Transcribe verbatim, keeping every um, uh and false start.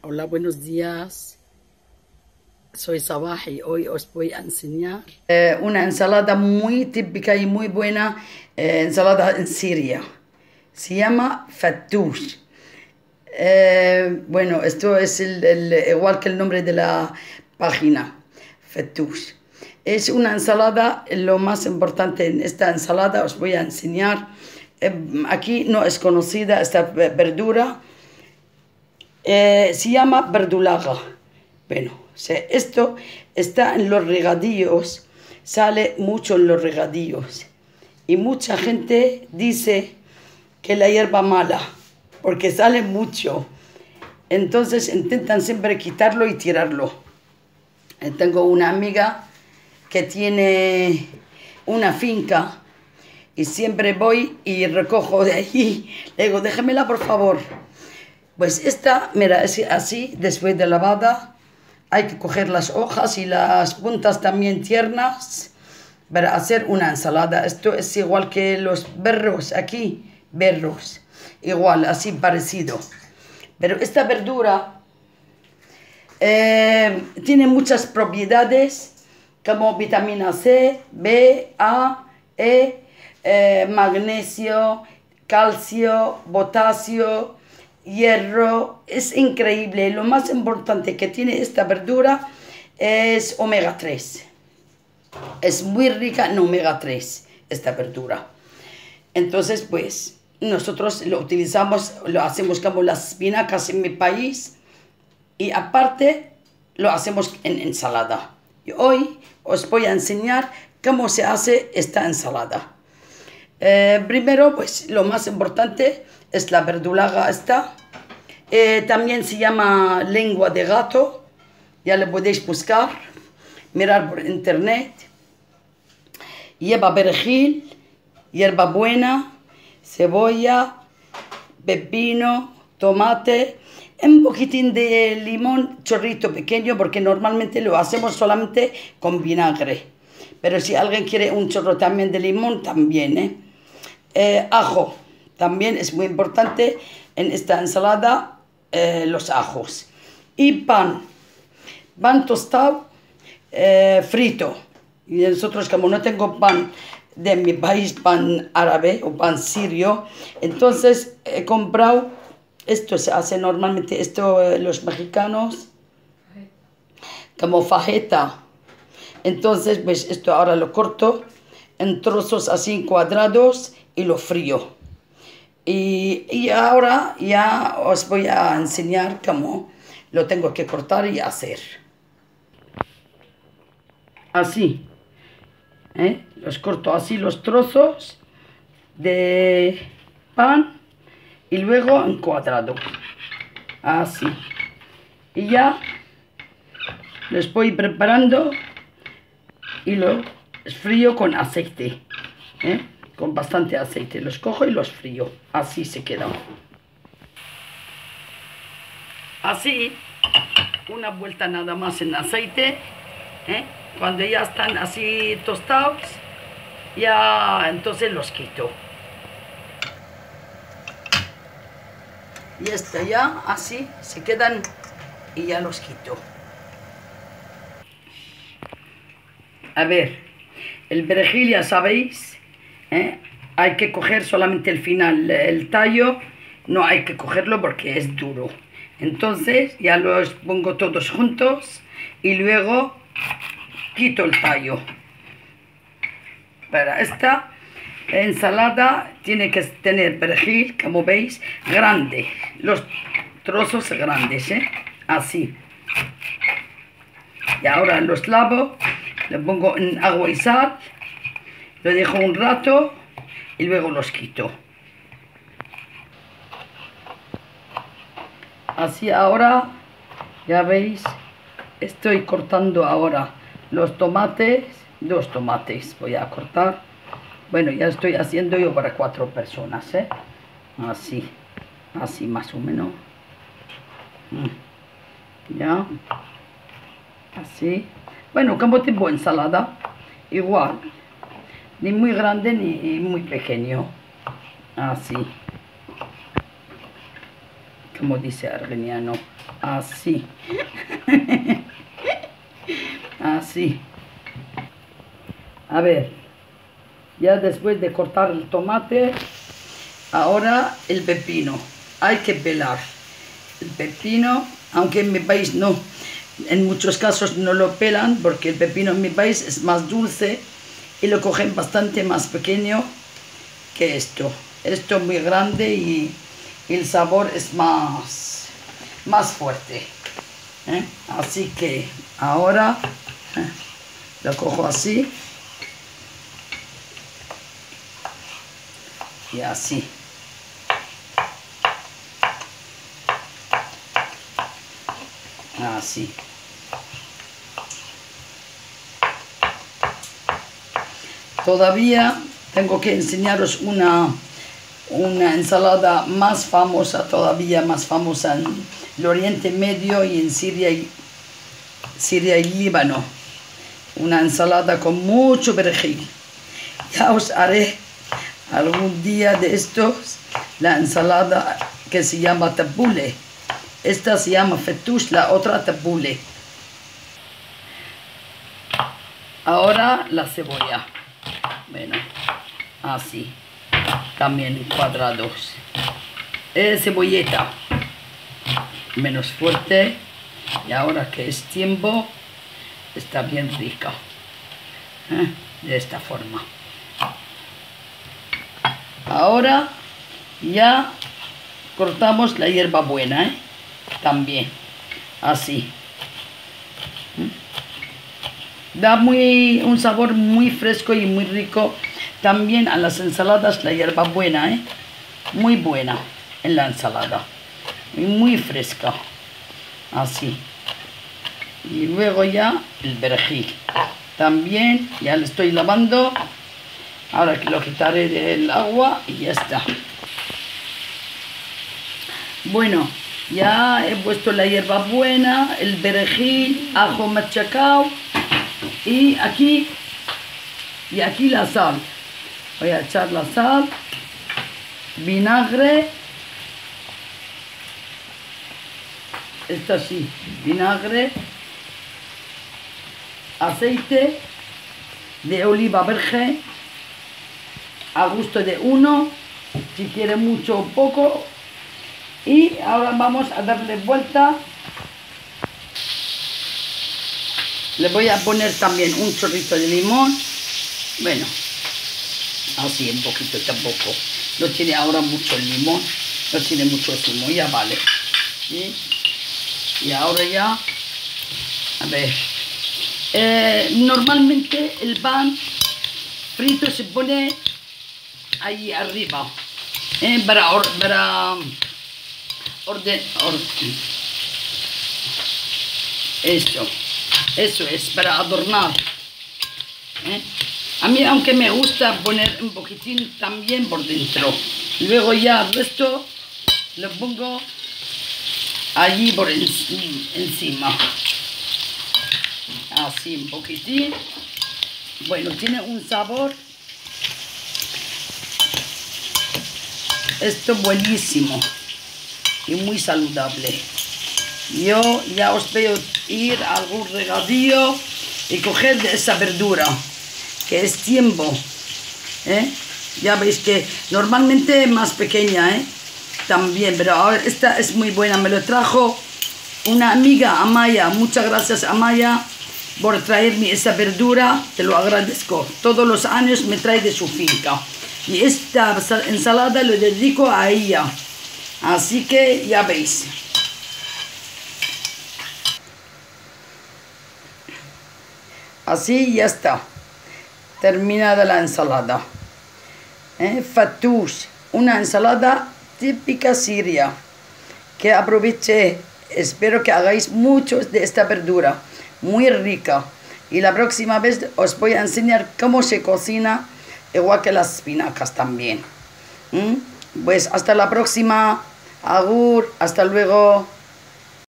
Hola, buenos días. Soy Sabah y hoy os voy a enseñar eh, una ensalada muy típica y muy buena, eh, ensalada en Siria. Se llama fattoush. Eh, bueno, esto es el, el- igual que el nombre de la página, fattoush. Es una ensalada, lo más importante en esta ensalada os voy a enseñar. Eh, aquí no es conocida esta verdura. Eh, se llama verdulaga. Bueno, se- esto está en los regadíos, sale mucho en los regadíos. Y mucha gente dice que la hierba mala, porque sale mucho. Entonces intentan siempre quitarlo y tirarlo. Eh, Tengo una amiga que tiene una finca y siempre voy y recojo de allí. Le digo, déjamela por favor. Pues esta, mira, es así, después de lavada, hay que coger las hojas y las puntas también tiernas para hacer una ensalada. Esto es igual que los berros aquí, berros, igual, así parecido. Pero esta verdura eh, tiene muchas propiedades como vitamina C, B, A, E, eh, magnesio, calcio, potasio, hierro. Es increíble. Lo más importante que tiene esta verdura es omega tres. Es muy rica en omega tres esta verdura. Entonces, pues, nosotros lo utilizamos, lo hacemos como las espinacas en mi país y aparte lo hacemos en ensalada. Y hoy os voy a enseñar cómo se hace esta ensalada. Eh, primero, pues lo más importante es la verdulaga esta. Eh, también se llama lengua de gato. Ya lo podéis buscar, mirar por internet. Lleva perejil, hierbabuena, cebolla, pepino, tomate, un poquitín de limón, chorrito pequeño, porque normalmente lo hacemos solamente con vinagre. Pero si alguien quiere un chorro también de limón, también, ¿eh? Eh, ajo, también es muy importante en esta ensalada, eh, los ajos. Y pan, pan tostado, eh, frito. Y nosotros, como no tengo pan de mi país, pan árabe o pan sirio, entonces he comprado, esto se hace normalmente, esto eh, los mexicanos, como fajeta. Entonces, pues esto ahora lo corto en trozos así cuadrados y lo frío. Y, y ahora ya os voy a enseñar cómo lo tengo que cortar y hacer. Así, ¿eh? Los corto así los trozos de pan y luego en cuadrado. Así. Y ya los voy preparando y los frío con aceite, ¿eh? Con bastante aceite. Los cojo y los frío. Así se quedan. Así, una vuelta nada más en aceite, ¿eh? Cuando ya están así tostados, ya entonces los quito. Y esto ya así se quedan y ya los quito. A ver, el perejil ya sabéis, ¿eh? Hay que coger solamente el final, el tallo no hay que cogerlo porque es duro. Entonces ya los pongo todos juntos y luego quito el tallo. Para esta ensalada tiene que tener perejil, como veis, grande, los trozos grandes, ¿eh? Así. Y ahora los lavo, le pongo en agua y sal, lo dejo un rato y luego los quito. Así ahora, ya veis, estoy cortando ahora los tomates, dos tomates voy a cortar. Bueno, ya estoy haciendo yo para cuatro personas, ¿eh? Así, así más o menos. Ya, así. Bueno, como tipo ensalada, igual. Ni muy grande ni muy pequeño. Así. como dice argeniano, así. Así. A ver, ya después de cortar el tomate, ahora el pepino. Hay que pelar el pepino, aunque en mi país no, en muchos casos no lo pelan, porque el pepino en mi país es más dulce y lo cogen bastante más pequeño que esto. Esto es muy grande y, y el sabor es más, más fuerte. ¿Eh? Así que ahora ¿eh? lo cojo así y así. Así. Todavía tengo que enseñaros una, una ensalada más famosa, todavía más famosa en el Oriente Medio y en Siria y, Siria y Líbano. Una ensalada con mucho perejil. Ya os haré algún día de estos la ensalada que se llama tabbouleh. Esta se llama fetush, la otra tabbouleh. Ahora la cebolla. Bueno, así. También en cuadrados. Eh, cebolleta. Menos fuerte. Y ahora que es tiempo, está bien rica. ¿Eh? De esta forma. Ahora ya cortamos la hierbabuena, ¿eh? También, así. Da muy, un sabor muy fresco y muy rico también a las ensaladas la hierbabuena, ¿eh? Muy buena en la ensalada. Y muy fresca. Así. Y luego ya el perejil. También ya le estoy lavando. Ahora que lo quitaré del agua y ya está. Bueno, ya he puesto la hierbabuena, el perejil, ajo machacado y aquí y aquí la sal. Voy a echar la sal, vinagre, esto sí, vinagre, aceite de oliva virgen a gusto de uno, si quiere mucho o poco. Y ahora vamos a darle vuelta. Le voy a poner también un chorrito de limón. Bueno, así un poquito tampoco. No tiene ahora mucho el limón, no tiene mucho zumo, ya vale. ¿Sí? Y ahora ya, a ver, eh, normalmente el pan frito se pone ahí arriba, eh, para, or, para orden, orden, eso, eso es para adornar. ¿Eh? A mí, aunque me gusta poner un poquitín también por dentro, luego ya el resto lo pongo allí por en, encima, así un poquitín. Bueno, tiene un sabor esto buenísimo y muy saludable. Yo ya os veo ir a algún regadío y coger de esa verdura, que es tiempo, ¿eh? Ya veis que normalmente más pequeña, ¿eh? También, pero ahora esta es muy buena. Me lo trajo una amiga, Amaya. Muchas gracias, Amaya, por traerme esa verdura. Te lo agradezco. Todos los años me trae de su finca. Y esta ensalada lo dedico a ella. Así que ya veis. Así ya está. Terminada la ensalada. ¿Eh? Fattoush. Una ensalada típica siria. Que aproveché. Espero que hagáis muchos de esta verdura. Muy rica. Y la próxima vez os voy a enseñar cómo se cocina. Igual que las espinacas también. ¿Mm? Pues hasta la próxima. Agur. Hasta luego.